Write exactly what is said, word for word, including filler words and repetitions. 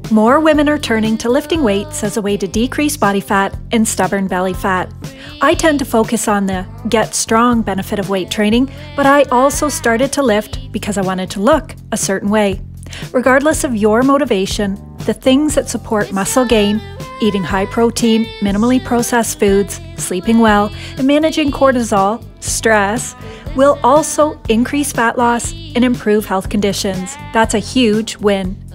More women are turning to lifting weights as a way to decrease body fat and stubborn belly fat. I tend to focus on the get strong benefit of weight training, but I also started to lift because I wanted to look a certain way. Regardless of your motivation, the things that support muscle gain, eating high protein, minimally processed foods, sleeping well, and managing cortisol, stress, will also increase fat loss and improve health conditions. That's a huge win.